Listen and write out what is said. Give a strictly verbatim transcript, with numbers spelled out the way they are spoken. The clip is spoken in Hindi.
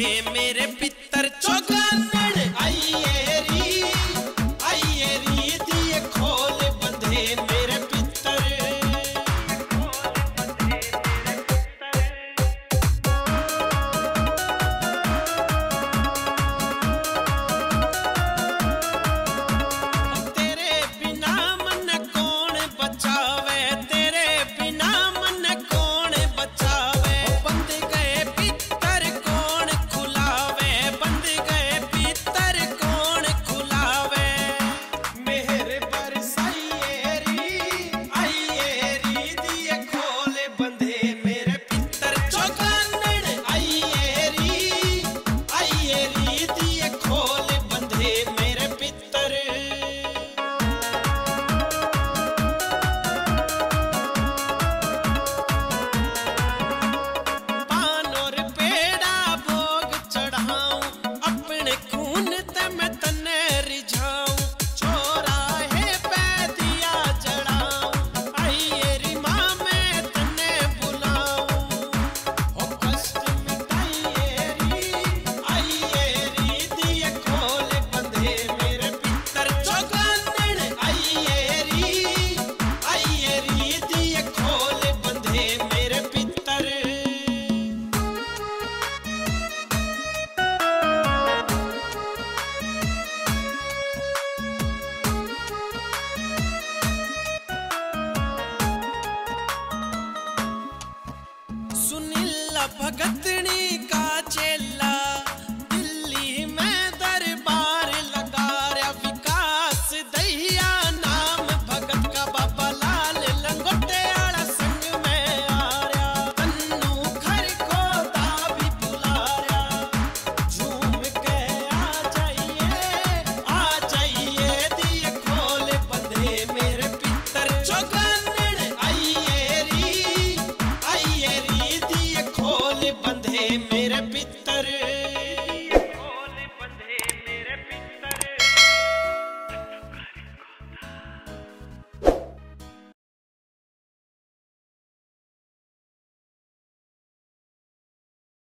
मेरे पितर चौगानड़ आइए री आइए री दिए खोल बंधे मेरे पितर। तेरे बिना मन कौन बचावे तेरे बिना मन कौन बचावे बंद गए पितर कौन खुलावे बंद गए पितर कौन खुलावे। मेहर बरसाइए री आइए री दिए खोल बंधे मेरे पितर चौगानड़ आइए री आइए री दिए खोल बंधे मेरे पितर। पान और पेड़ा भोग चढ़ाऊं अपने खून ते मैं तने रिझाऊं चौराहे पे दिया जलाऊं आइए री माँ मैं तने बुलाऊं। ओ कष्ट मिटाइए री आइए री दिए खोल बंधे मेरे पितर चौगानड़ आइए री आइए री दिए खोल बंधे मेरे पितर। सुनीला भगत